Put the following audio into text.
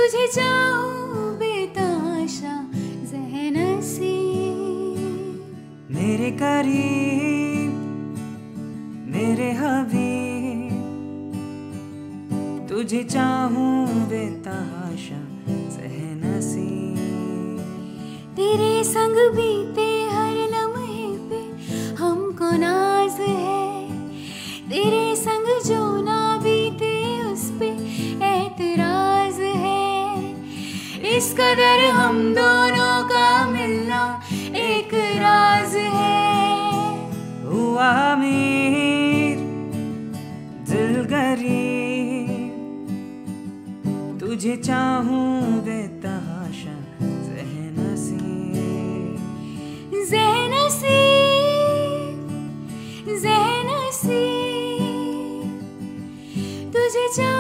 तुझे चाहूं बेतहाशा ज़हनसी। मेरे करीब मेरे हबीब, तुझे चाहूं बेतहाशा ज़हनसी। तेरे संग बीते हर लम्हे पे हमको नाज है, तेरे संग जो ना बीते उस पे एतराज है। इस कदर हम दोनों का मिलना एक राज है। हुआ अमीर दिल गरीब, तुझे चाहूं बेतहाशा ज़हनसी। ज़हनसी ज़हनसी तुझे